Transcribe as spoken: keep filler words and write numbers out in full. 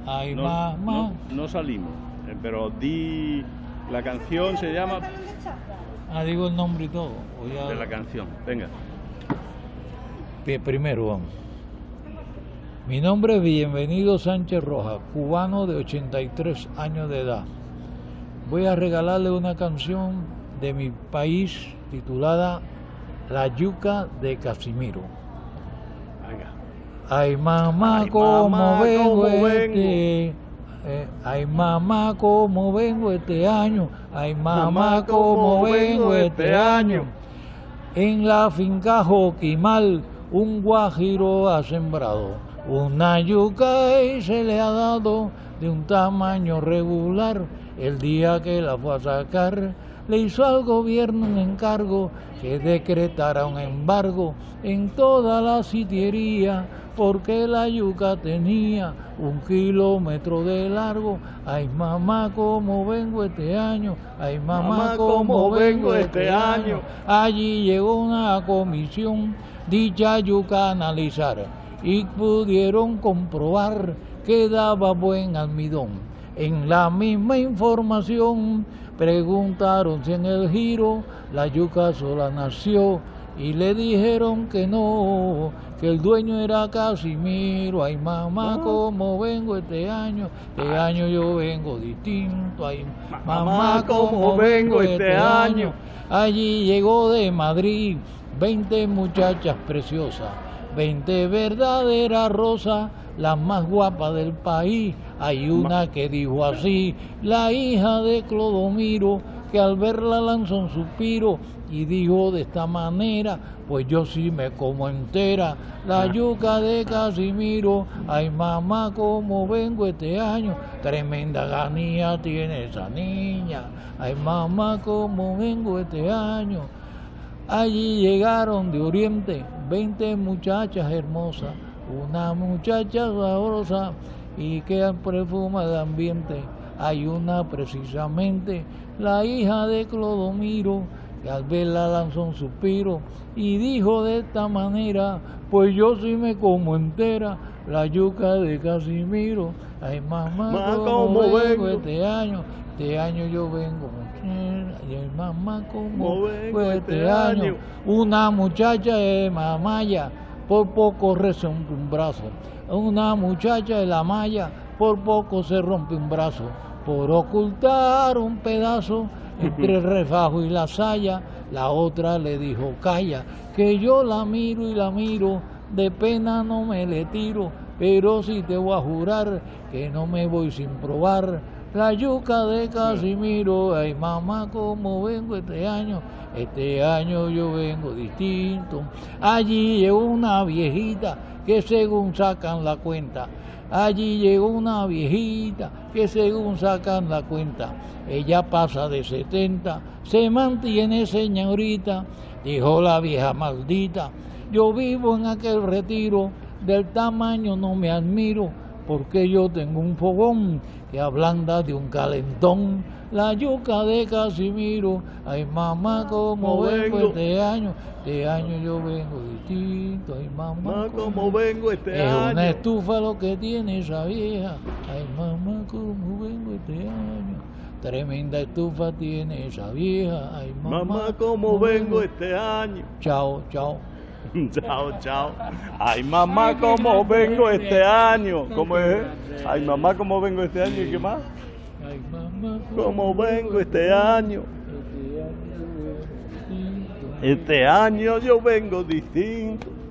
Ay, no, mamá. no, no salimos, eh, pero di, la canción se llama... Ah, digo el nombre y todo. O ya... De la canción, venga. Primero vamos. Mi nombre es Bienvenido Sánchez Rojas, cubano de ochenta y tres años de edad. Voy a regalarle una canción de mi país titulada La yuca de Casimiro. Venga. Ay mamá, Ay, cómo mamá, vengo cómo este, eh, ay mamá, cómo vengo este año, ay mamá, cómo vengo este año. En la finca Joquimal un guajiro ha sembrado una yuca y se le ha dado de un tamaño regular. El día que la fue a sacar, le hizo al gobierno un encargo que decretara un embargo en toda la sitiería, porque la yuca tenía un kilómetro de largo. Ay mamá, cómo vengo este año, ay mamá, Mamá, cómo cómo vengo vengo este este año. año. Allí llegó una comisión, dicha yuca a analizar, y pudieron comprobar que daba buen almidón. En la misma información preguntaron si en el giro la yuca sola nació, y le dijeron que no, que el dueño era Casimiro. Ay mamá, cómo vengo este año, este año yo vengo distinto. Ay mamá, cómo vengo este año. Allí llegó de Madrid veinte muchachas preciosas, veinte verdaderas rosas, las más guapas del país. Hay una que dijo así, la hija de Clodomiro, que al verla lanzó un suspiro y dijo de esta manera: pues yo sí me como entera la yuca de Casimiro. Ay mamá, cómo vengo este año, tremenda ganía tiene esa niña. Ay mamá, cómo vengo este año. Allí llegaron de Oriente veinte muchachas hermosas, una muchacha sabrosa y que perfuma de ambiente. Hay una precisamente, la hija de Clodomiro, que al verla lanzó un suspiro y dijo de esta manera: pues yo sí me como entera la yuca de Casimiro. Ay mamá, Ma, cómo ¿cómo vengo vengo? este año, este año yo vengo. Ay mamá, cómo ¿Cómo vengo fue este este año. año? Una muchacha de Mamaya por poco se rompe un brazo. Una muchacha de la Maya por poco se rompe un brazo, por ocultar un pedazo entre el refajo y la saya. La otra le dijo: calla, que yo la miro y la miro, de pena no me le tiro, pero sí te voy a jurar que no me voy sin probar la yuca de Casimiro. Ay mamá, cómo vengo este año, este año yo vengo distinto. Allí llegó una viejita que según sacan la cuenta, allí llegó una viejita que según sacan la cuenta, ella pasa de setenta, se mantiene señorita. Dijo la vieja maldita: yo vivo en aquel retiro, del tamaño no me admiro, porque yo tengo un fogón que ablanda de un calentón la yuca de Casimiro. Ay mamá, cómo vengo este año, este año yo vengo distinto. Ay mamá, Ma, cómo vengo este es una año. estufa lo que tiene esa vieja. Ay mamá, cómo vengo este año, tremenda estufa tiene esa vieja. Ay mamá, Mamá, cómo vengo este año. Chao, chao. Chao, chao. Ay, mamá, cómo vengo este año. ¿Cómo es? Ay, mamá, cómo vengo este año. ¿Y qué más? Ay mamá, ¿Cómo vengo este año? este año yo vengo distinto. Este año yo vengo distinto.